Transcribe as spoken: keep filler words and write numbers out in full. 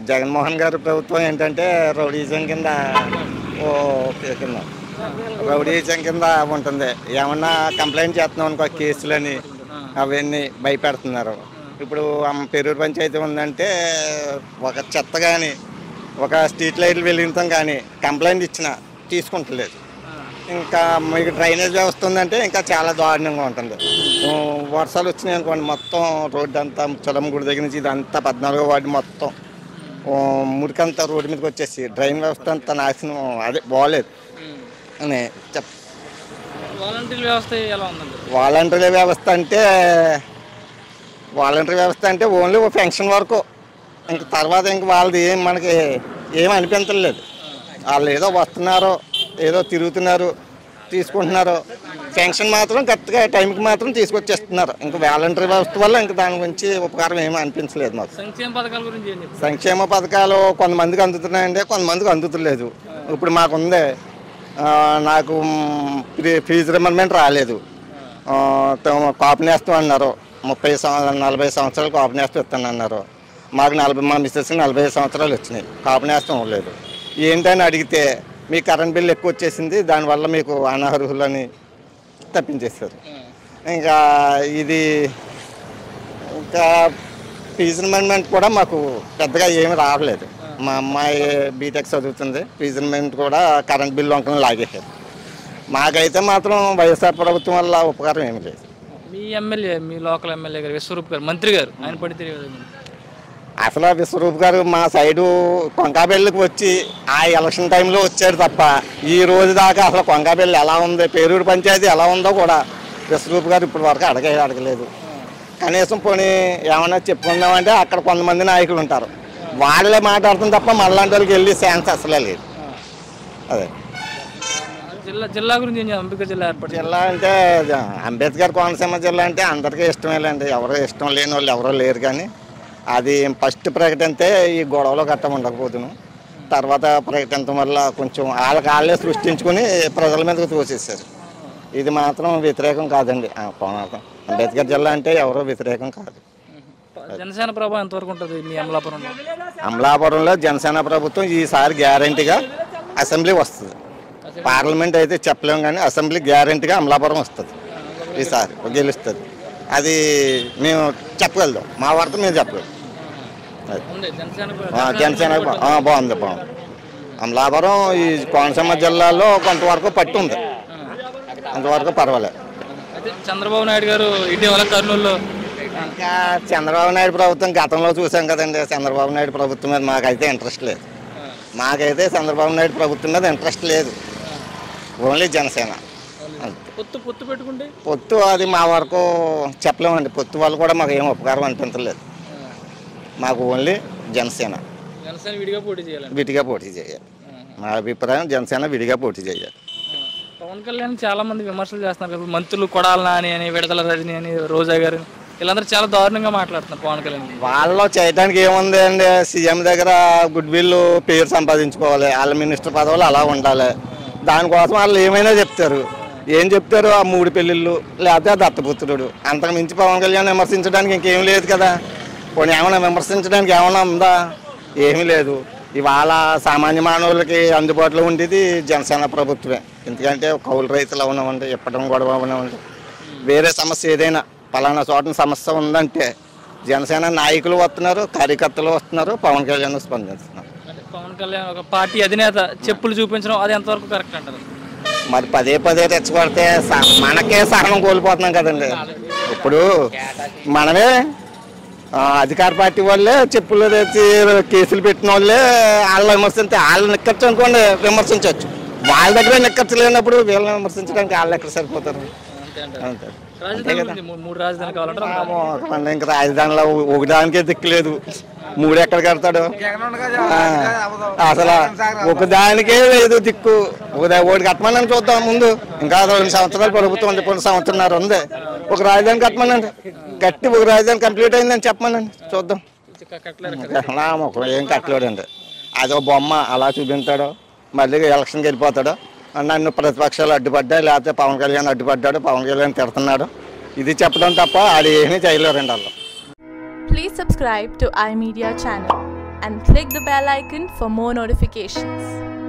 జగన్మోహన్ గారి ప్రభుత్వం ఏంటంటే రౌడీజం కింద ఓ కింద రౌడీజం కింద ఉంటుంది. ఏమన్నా కంప్లైంట్ చేస్తున్నాం అనుకో కేసులని అవన్నీ భయపెడుతున్నారు. ఇప్పుడు పెరూరు పంచాయతీ ఉందంటే ఒక చెత్త కానీ ఒక స్ట్రీట్ లైట్లు వెలిగించడం కానీ కంప్లైంట్ ఇచ్చినా తీసుకుంటలేదు. ఇంకా మీకు డ్రైనేజ్ వ్యవస్థ ఉందంటే ఇంకా చాలా దారుణంగా ఉంటుంది. వర్షాలు వచ్చినాయి అనుకోండి మొత్తం రోడ్డు అంతా చలం గుడి దగ్గర నుంచి ఇదంతా పద్నాలుగో వార్డు మొత్తం మురికంతా రోడ్డు మీదకి వచ్చేసి డ్రైన్ వ్యవస్థ అంతా నాశనం, అదే బాగోలేదు అని చెప్. వాలంటీర్ వ్యవస్థ ఎలా ఉందండి? వాలంటీర్ వ్యవస్థ అంటే వాలంటీర్ వ్యవస్థ అంటే ఓన్లీ ఓ పెన్షన్ వరకు, ఇంక తర్వాత ఇంక వాళ్ళది ఏం మనకి ఏం అనిపించలేదు. వాళ్ళు ఏదో వస్తున్నారు, ఏదో తిరుగుతున్నారు, తీసుకుంటున్నారు. పెన్షన్ మాత్రం కరెక్ట్గా టైంకి మాత్రం తీసుకొచ్చేస్తున్నారు. ఇంకా వాలంటీర్ వ్యవస్థ వల్ల ఇంకా దాని గురించి ఉపకారం ఏమీ అనిపించలేదు మాకు. సంక్షేమ పథకాల గురించి ఏం చెప్తారు? సంక్షేమ పథకాలు కొంతమందికి అందుతున్నాయంటే కొంతమందికి అందుతులేదు. ఇప్పుడు మాకుందే, నాకు ఫీజు రిమెంబర్మెంట్ రాలేదు, కాపు నేస్తం అన్నారు. ముప్పై సంవత్సరాలు నలభై సంవత్సరాలు కాపు నేస్తం ఇస్తాను అన్నారు. మాకు నలభై మా మిస్సెస్కి నలభై సంవత్సరాలు వచ్చినాయి, కాపు నేస్తం ఇవ్వలేదు. ఏంటని అడిగితే మీ కరెంట్ బిల్ ఎక్కువ వచ్చేసింది, దానివల్ల మీకు అనర్హులని తప్పించేస్తారు. ఇంకా ఇది ఇంకా ఫీజు రిమెంబర్మెంట్ కూడా మాకు పెద్దగా ఏమి రావట్లేదు. మా అమ్మాయి బీటెక్ చదువుతుంది, ఫీజు రిమెంబర్మెంట్ కూడా కరెంట్ బిల్ వంకలను లాగేశారు. మాకైతే మాత్రం వైఎస్ఆర్ ప్రభుత్వం వల్ల ఉపకారం ఏమి లేదు. మీ ఎమ్మెల్యే, మీ లోకల్ ఎమ్మెల్యే గారు విశ్వరూప్ గారు, మంత్రి గారు, ఆయన పడితే అసలు విశ్వరూప్ గారు మా సైడు కొంకాబెల్లికి వచ్చి ఆ ఎలక్షన్ టైంలో వచ్చాడు తప్ప ఈ రోజు దాకా అసలు కొంకాబెల్లి ఎలా ఉంది, పేరూరు పంచాయతీ ఎలా ఉందో కూడా విశ్వరూప్ గారు ఇప్పటి వరకు అడగ అడగలేదు. కనీసం పోనీ ఏమన్నా చెప్పుకుందామంటే అక్కడ కొంతమంది నాయకులు ఉంటారు, వాళ్ళే మాట్లాడుతుంది తప్ప మళ్ళాంటి వాళ్ళకి వెళ్ళి ఛాన్స్ అసలే లేదు. అదే జిల్లా జిల్లా గురించి ఏం అంబేద్కర్ జిల్లా ఏర్పాటు. జిల్లా అంటే అంబేద్కర్ కోనసీమ జిల్లా అంటే అందరికీ ఇష్టమేలేండి, ఎవరో ఇష్టం లేని వాళ్ళు ఎవరో లేరు. కానీ అది ఫస్ట్ ప్రకటిస్తే ఈ గొడవలో గట్ట ఉండకపోతును, తర్వాత ప్రకటించడం వల్ల కొంచెం వాళ్ళకి వాళ్ళే సృష్టించుకుని ప్రజల మీదకి తోసేసారు. ఇది మాత్రం వ్యతిరేకం కాదండి. అంబేద్కర్ జిల్లా అంటే ఎవరో వ్యతిరేకం కాదు. జనసేన ప్రభావం ఎంతవరకు ఉంటుంది మీ అమలాపురంలో? అమలాపురంలో జనసేన ప్రభుత్వం ఈసారి గ్యారంటీగా అసెంబ్లీ వస్తుంది. పార్లమెంట్ అయితే చెప్పలేము కానీ అసెంబ్లీ గ్యారంటీగా అమలాపురం వస్తుంది, ఈసారి గెలుస్తుంది. అది మేము చెప్పగలుగుతాం, మా వార్త మేము చెప్పగలం. జనసేన బాగుంది బాగుంది అమలాపురం ఈ కోనసీమ జిల్లాలో కొంతవరకు పట్టు ఉంది, అంతవరకు పర్వాలేదు. చంద్రబాబు నాయుడు గారు ఇటీవల కర్నూలులో ఇంకా చంద్రబాబు నాయుడు ప్రభుత్వం గతంలో చూసాం కదండి. చంద్రబాబు నాయుడు ప్రభుత్వం మీద మాకైతే ఇంట్రెస్ట్ లేదు. మాకైతే చంద్రబాబు నాయుడు ప్రభుత్వం మీద ఇంట్రెస్ట్ లేదు, ఓన్లీ జనసేన. పొత్తు పొత్తు పెట్టుకుంటే పొత్తు అది మా వరకు చెప్పలేమండి. పొత్తు వాళ్ళు కూడా మాకు ఏం ఉపకారం అనిపించలేదు. మాకు ఓన్లీ జనసేన జనసేన విడిగా పోటీ చేయాలి, విడిగా పోటీ చేయాలి. మా అభిప్రాయం జనసేన విడిగా పోటీ చేయాలి. పవన్ కళ్యాణ్ చాలా మంది విమర్శలు చేస్తున్నారు కదా, మంత్రులు కొడాల నాని అని, విడదల రజని అని, రోజా గారు, వీళ్ళందరూ చాలా దారుణంగా మాట్లాడుతున్నారు పవన్ కళ్యాణ్. వాళ్ళు చేయడానికి ఏముంది అండి, సీఎం దగ్గర గుడ్ విల్ పేరు సంపాదించుకోవాలి, వాళ్ళ మినిస్టర్ పదవులు అలా ఉండాలి. దానికోసం వాళ్ళు ఏమైనా చెప్తారు. ఏం చెప్తారు, ఆ మూడు పెళ్ళిళ్ళు లేకపోతే దత్తపుత్రుడు, అంతకు మించి పవన్ కళ్యాణ్ విమర్శించడానికి ఇంకేం లేదు కదా. పోనీ ఏమైనా విమర్శించడానికి ఏమైనా ఉందా? ఏమీ లేదు. ఇవాళ సామాన్య మానవులకి అందుబాటులో ఉండేది జనసేన ప్రభుత్వమే. ఎందుకంటే కౌలు రైతులు అవనివ్వండి, ఇప్పటం గొడవ అవనివ్వండి, వేరే సమస్య ఏదైనా పలానా చోట సమస్య ఉందంటే జనసేన నాయకులు వస్తున్నారు, కార్యకర్తలు వస్తున్నారు, పవన్ కళ్యాణ్ స్పందిస్తున్నారు. పవన్ కళ్యాణ్ ఒక పార్టీ అధినేత చెప్పులు చూపించడం అది ఎంతవరకు కరెక్ట్ అంటారు? మరి పదే పదే తెచ్చుకొడితే మనకే సహనం కోల్పోతున్నాం కదండి. ఇప్పుడు మనమే అధికార పార్టీ వాళ్ళే చెప్పులు తెచ్చి కేసులు పెట్టిన వాళ్ళే వాళ్ళు విమర్శిస్తే వాళ్ళు నిక్కచ్చు అనుకోండి, విమర్శించవచ్చు. వాళ్ళ దగ్గర నిక్కచ్చు లేనప్పుడు వీళ్ళని విమర్శించడానికి వాళ్ళు ఎక్కడ సరిపోతారు? అంతే. ఇంకా రాజధానిలో ఒకదానికే దిక్కులేదు, మూడు ఎక్కడ కడతాడు? అసలు ఒకదానికే లేదు దిక్కు. ఒకటి కట్టమని చూద్దాం ముందు, ఇంకా రెండు సంవత్సరాలు ప్రభుత్వం ఉంది, కొన్ని సంవత్సరాలు ఉంది. ఒక రాజధాని కట్టమనండి, కట్టి ఒక రాజధాని కంప్లీట్ అయిందని చెప్పమనండి, చూద్దాం. ఏం కట్టలేడండి, అదో బొమ్మ అలా చూపించాడు, మళ్ళీ ఎలక్షన్కి వెళ్ళిపోతాడు. నన్ను ప్రతిపక్షాలు అడ్డుపడ్డాయి, లేకపోతే పవన్ కళ్యాణ్ అడ్డుపడ్డాడు, పవన్ కళ్యాణ్ తిడుతున్నాడు, ఇది చెప్పడం తప్ప అది ఏమీ చేయలేరండి వాళ్ళు. Please subscribe to iMedia channel and click the bell icon for more notifications.